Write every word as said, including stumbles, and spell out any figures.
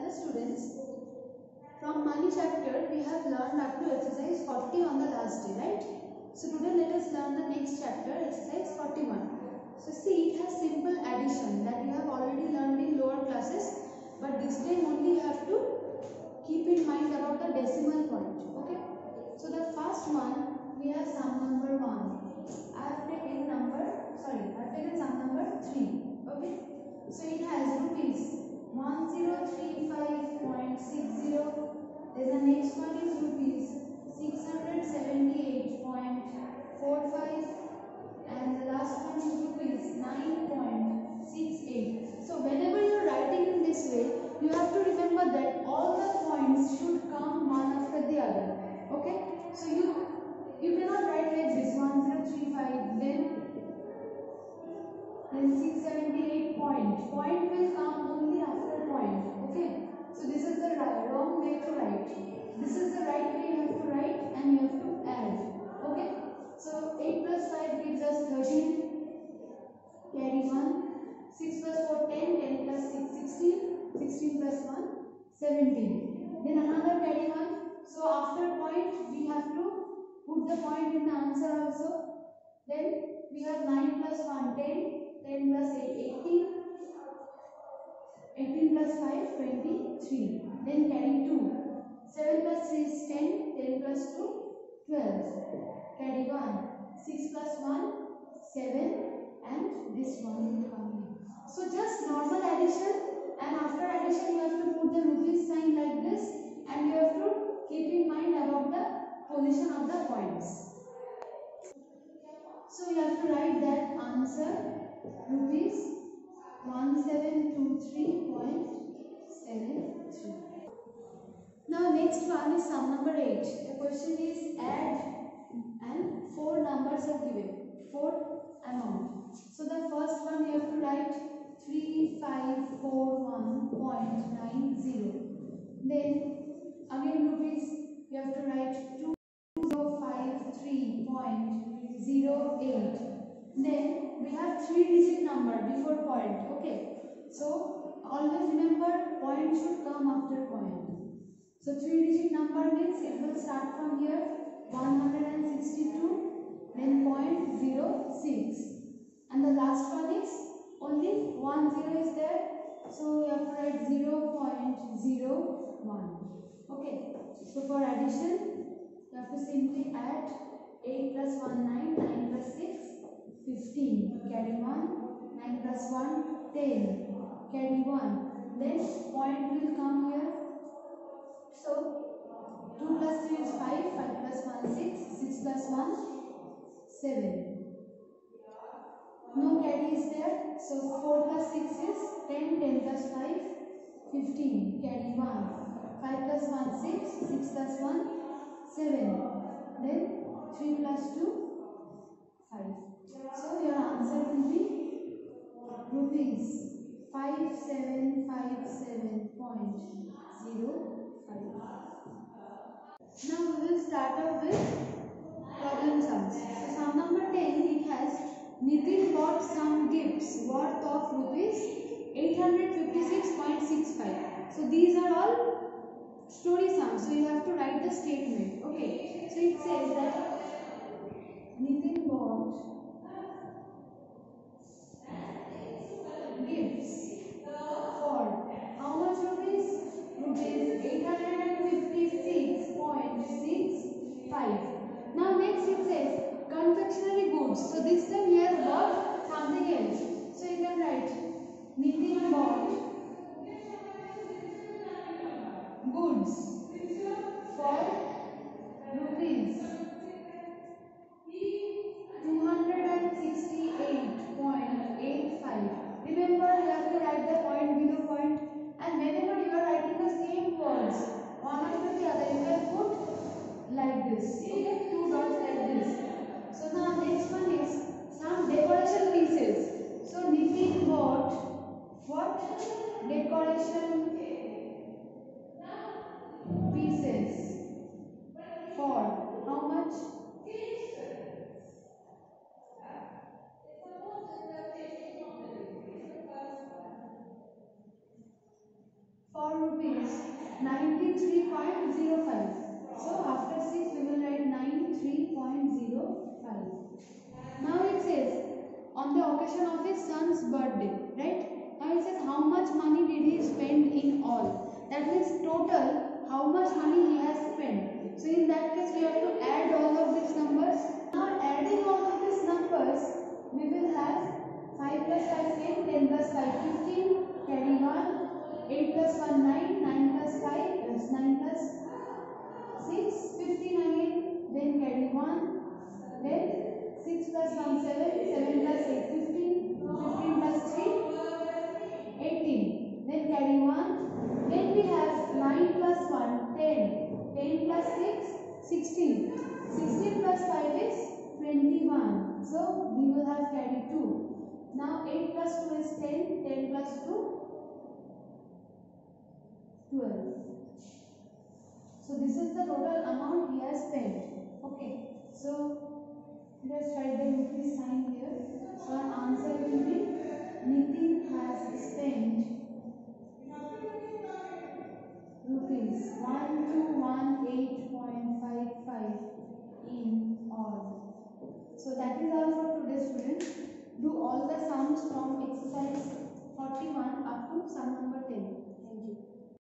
dear students, from money chapter we have learned up to exercise forty on the last day, right? So today let us learn the next chapter, exercise forty-one. So see, it has simple addition that you have already learned in lower classes, but this time only you have to keep in mind about the decimal point. Okay. So the first one we have sum number one. I have taken number sorry I have taken sum number three. Okay. So it has rupees one zero three five point six zero. Then the next one is rupees six hundred seventy-eight point four five, and the last one is rupees nine point six eight. So whenever you are writing in this way, you have to remember that all the points should come one after the other. Okay. So you you cannot write like this one zero three five then then six seventy-eight point. Point will come only after point. Okay. So this is the right, wrong way to write. This is the right way you have to write and you have to add. Okay. So eight plus five gives us thirteen. Carry one. six plus four, ten. ten plus six, sixteen. sixteen plus one, seventeen. Then another carry one. So after point we have to put the point in the answer also. Then we have nine plus one, ten. ten plus eight, eighteen. eighteen plus five, twenty-three. Then carry two. seven plus three is ten. ten plus two, twelve. Carry one. six plus one, seven. And this one will come here. So just normal addition, and after addition you have to put the rupees sign like this, and you have to keep in mind about the position of the points. So you have to write that answer rupees one seven two three point seven three. Now next one is sum number eight. The question is add and four numbers are given. Four amount. So the first one you have to write three five four one point nine zero. Then again rupees you have to write two zero five three point zero eight. Then we have three digit number before point. Okay. So always remember point should come after point. So three digit number means it will start from here one hundred sixty-two, then point zero six. And the last one is only one zero is there, so you have to write zero point zero one. Okay. So for addition, you have to simply add eight plus one, nine, nine plus six, fifteen. Carry one, nine plus one, ten. Carry one. Then point will come here. So two plus three is five, five plus one, six, six plus one, seven. No carry is there. So four plus six is ten. ten plus five, fifteen. Carry one. five plus one, six. six plus one, seven. Then three plus two, five. So your answer will be rupees five seven five seven point zero five. Now we will start off with problem sums. So sum number ten, it has Nitin bought some gifts worth of rupees eight hundred fifty-six point six five. So these are all story sums. So you have to write the statement. Okay. So it says that Nitin bought gifts for how much rupees? Rupees eight hundred fifty-six point six five. Now next it says confectionery goods. So this time he has bought something else. So you can write Nitin bought goods for rupees two hundred sixty-eight point eight five. Remember, you have to write the point below point, and whenever you are writing the same words one after the other, you can put like this. Okay, two dots like this. So now next one is some decoration pieces. So Nitin bought what? Decoration pieces for how much? for rupees ninety-three point zero five. So after six we will write ninety-three point zero five. Now it says on the occasion of his son's birthday, right? Now it says how much money did he spend in all. That means total how much money he has spent. So in that case we have to add all of these numbers. Now adding all of these numbers we will have five plus five ten, ten plus five fifteen, carry one, eight plus one nine, nine plus five is nine plus six, fifteen again, then carry one, then six plus one seven, seven plus eight fifteen, fifteen plus three eighteen, then carry one, then we have nine plus one ten, ten plus six sixteen, sixteen plus five is twenty-one, so we will have carry two. Now eight plus two is ten, ten plus two twelve. So this is the total amount he has spent. Okay, so let's write the rupees sign here. So our answer will be Nitin has spent rupees one two one eight point five five in all. So that is all for today, students. Do all the sums from exercise forty-one up to sum number ten.